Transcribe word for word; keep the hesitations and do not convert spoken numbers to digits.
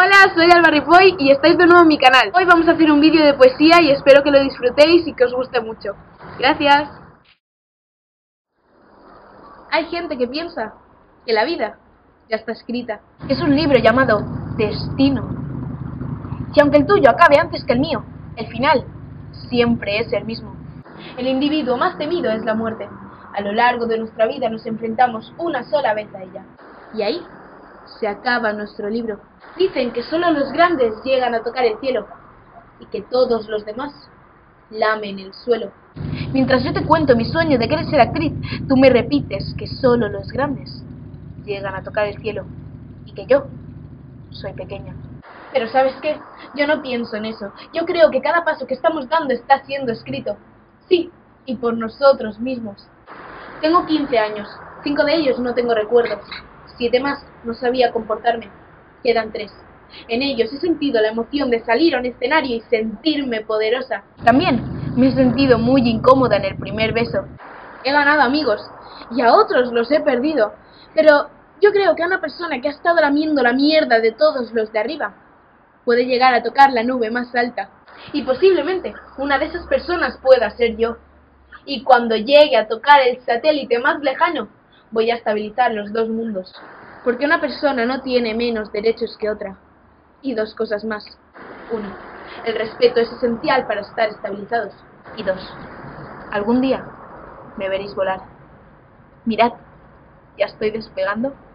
Hola, soy Alba Ripoll y estáis de nuevo en mi canal. Hoy vamos a hacer un vídeo de poesía y espero que lo disfrutéis y que os guste mucho. Gracias. Hay gente que piensa que la vida ya está escrita. Es un libro llamado Destino. Y aunque el tuyo acabe antes que el mío, el final siempre es el mismo. El individuo más temido es la muerte. A lo largo de nuestra vida nos enfrentamos una sola vez a ella. Y ahí se acaba nuestro libro. Dicen que solo los grandes llegan a tocar el cielo y que todos los demás lamen el suelo. Mientras yo te cuento mi sueño de querer ser actriz, tú me repites que solo los grandes llegan a tocar el cielo y que yo soy pequeña. Pero ¿sabes qué? Yo no pienso en eso. Yo creo que cada paso que estamos dando está siendo escrito. Sí, y por nosotros mismos. Tengo quince años. Cinco de ellos no tengo recuerdos. Siete más no sabía comportarme. Quedan tres. En ellos he sentido la emoción de salir a un escenario y sentirme poderosa. También me he sentido muy incómoda en el primer beso. He ganado amigos y a otros los he perdido. Pero yo creo que a una persona que ha estado lamiendo la mierda de todos los de arriba puede llegar a tocar la nube más alta. Y posiblemente una de esas personas pueda ser yo. Y cuando llegue a tocar el satélite más lejano, voy a estabilizar los dos mundos. Porque una persona no tiene menos derechos que otra. Y dos cosas más. Uno, el respeto es esencial para estar estabilizados. Y dos, algún día me veréis volar. Mirad, ya estoy despegando.